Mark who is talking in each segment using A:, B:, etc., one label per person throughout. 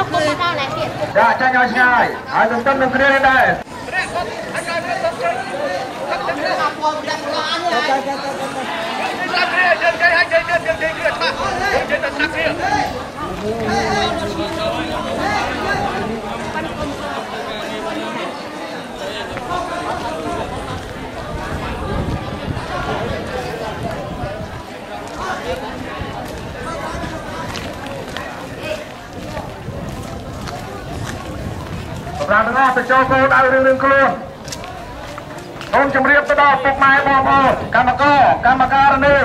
A: ចាចាញ់ឲ្យឆ្ងាយហើយទន្ទឹមនឹងគ្នានេះដែរសម្រាប់ទាំងអស់ទៅចូលគោលដៅរឿងខ្លួនសូមជម្រាបទៅដល់ពុកម៉ែបងប្អូនកម្មការនី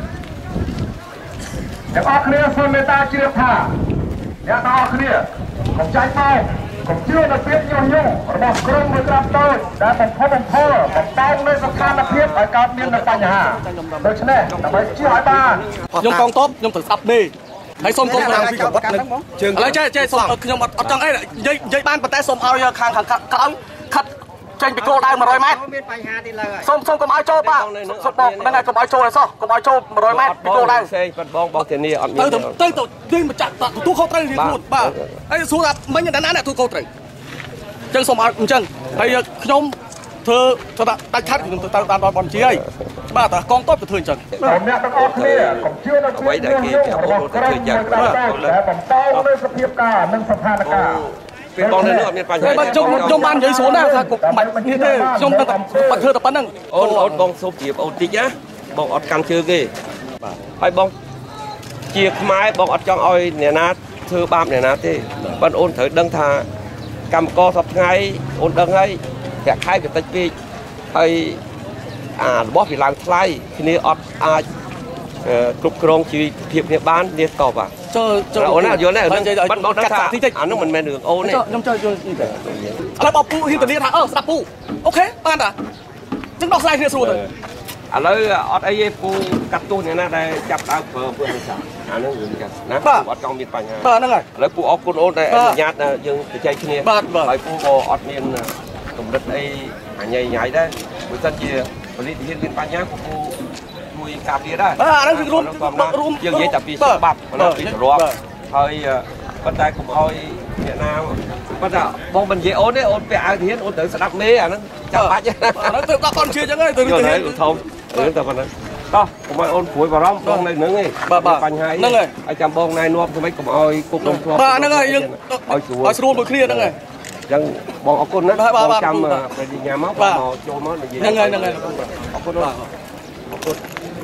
A: ទាំងអស់គ្នាសូមមេត្តាជ្រាបថាអ្នកទាំងអស់គ្នាកុំចាញ់បោកកុំជឿនៅភាពញុះញង់របស់ក្រុមមួយក្រាបតូចដែលបំផុសបំផុលបំផោងនៅស្ថានភាពឲ្យកើតមាននៅបញ្ហាដូច្នេះដើម្បីជឿឲ្យបាន
B: ខ្ញុំកងទ័ពខ្ញុំត្រូវស្ដាប់ទេហើយសូមកុំប្រាំពីកបិតនឹងឥឡូវចេះសូមខ្ញុំអត់ចង់អីនិយាយបានប៉ុន្តែសូមឲ្យខាងក្រោយខិតចេញពីគោលដៅ100ម៉ែត្រមានបញ្ហាទៀតឡើយសូមកុំឲ្យចូលបាទសូមបងហ្នឹងហើយកុំឲ្យចូលឲ្យសោះកុំឲ្យចូល100ម៉ែត្រពីគោលដៅផ្សេងគាត់បងធានាអត់មានទៅយើងមកចាក់ទូខុសត្រូវរៀងខ្លួនបាទហើយសួរថាមិញណាអ្នកទូខុសត្រូវអញ្ចឹងសូមឲ្យអញ្ចឹងហើយខ្ញុំធ្វើដាច់ខាត់ខ្ញុំទៅតាមដល់បងជាហើយបាទតាកងទ័ពទៅធ្វើអញ្ចឹង
A: អ្នកទាំងអស់គ្នាកុំជឿនៅអ្វីដែលគេរបស់ក្រុមយ៉ាងណាដែលបំតោនៅសភាពការនិងស្ថានភាព
B: ពេលបងនៅនោះអត់មានបញ្ហាខ្ញុំបាននិយាយស្រួលណាស់ថាកុំបាច់នេះទេខ្ញុំទៅបាត់ធ្វើតែប៉ុណ្្នឹងអូនបងសូមជៀបអូនតិចណាបងអត់កាន់ជើងទេបាទហើយបងជាខ្មែរបងអត់ចង់ឲ្យអ្នកណាធ្វើបាបអ្នកណាទេប៉ុន្តែអូនត្រូវដឹងថាកម្មករសពថ្ងៃអូនដឹងហើយប្រាក់ខែវាតិចពេកហើយរបស់វាឡើងថ្លៃគ្នាអត់អាចគ្រប់គ្រងជីវភាពគ្នាបាននេះតបចូលអូនណាយល់ទេបាត់បងកាត់សាទីតិចអានោះមិនមែនរឿងអូនទេខ្ញុំចូលយល់នេះតែឥឡូវបោកពូហ៊ានទៅនិយាយថាស្ដាប់ពូអូខេបានតាចឹងដោះស្រាយគ្នាស្រួលទៅឥឡូវអត់អីទេពូកាត់ទោសអ្នកណាដែលចាប់ដើមធ្វើអំពើហិង្សាអានោះរឿងចាស់ណាអត់ចង់មានបញ្ហាបាទហ្នឹងហើយឥឡូវពូអរគុណអូនដែលអនុញ្ញាតយើងជជែកគ្នាហើយពូក៏អត់មានកម្រិតអីអញ្ញៃដែរបើសិនជាពលិទ្ធិមានបញ្ហាពូជួយការពារដែរអានោះគឺរួមយើងនិយាយតែពីច្បាប់ពីទ្របហើយប៉ុន្តែកុំឲ្យអ្នកណាប៉ុន្តែបងមិននិយាយអូនទេអូនពាក់អាវទាហានអូនត្រូវស្ដាប់មេអាហ្នឹងចាំបាច់អាហ្នឹងទៅដល់គាត់ជឿចឹងហើយទៅទៅធំរឿងតែប៉ុណ្ណឹងតោះកុំឲ្យអូនព្រួយបារម្ភបងនៅនឹងឯងបញ្ហាហ្នឹងហើយចាំបងណែនាំធ្វើម៉េចកុំឲ្យគុកនឹងធ្លាប់បាទហ្នឹងហើយយើងឲ្យស្រួលមួយគ្នាហ្នឹងហើយចឹងបងអរគុណណាបងចាំប្រតិញ្ញាមកមកចូលមកនិយាយហ្នឹងហើយអរគុណបាទអរគុណ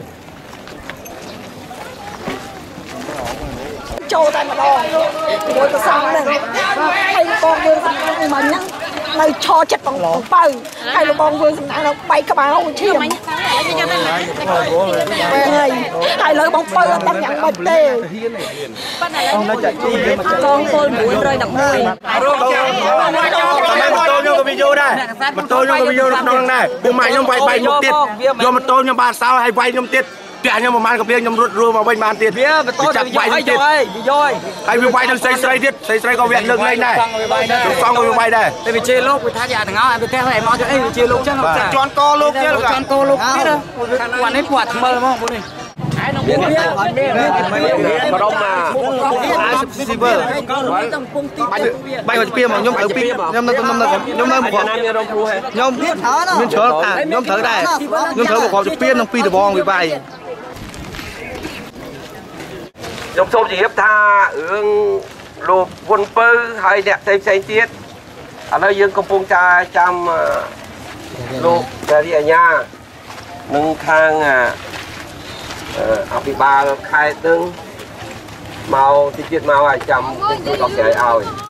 C: ចូលតែម្ដងជាមួយប្រសងហ្នឹងហើយកងយើងសំណាងមិញហ្នឹងនៅឈរចិត្តបងបើហើយលោកបងយើងសំណាងនៅបែកក្បាលឈាមហើយលើបងបើអត់ដឹងយ៉ាងម៉េចទេ
D: ông nói chạy chi con tôi mũi rơi đập mũi
E: tôi video đây mà tôi nhung video nó này bố mày nhung vay nhung tiền do mà tôi nhung 3 sao hay vay nhung tiền trả nhung một man cặp riêng nhung rút rua vào bên bàn tiền
D: mà tôi vay nhung tiền
E: hay vì vay nó xây có viện lưng lên này xong rồi vay đây
D: tại vì chơi lúc người ta già thằng áo em theo em nói cho em chơi lúc chứ không
E: tròn co lúc chứ
D: tròn co lúc biết đâu quản ấy quạt mơ đúng không bố này
E: bay vào pia mà nhóm thử pia nhóm nơi một nhóm chở nhóm thử đây nhóm thử một hộp pia nhóm pia từ bong bị bay
B: nhóm số chỉ hiệp tha ứng lục quân pư hay đẹp thêm xây tiết ở đây dương công pung cha chăm lục về đi ở nhà nâng khangเอาปีบาkhaiตึงเมาที่จิตเมาไอ้จำเป็นตัวดอกใหญ่เอา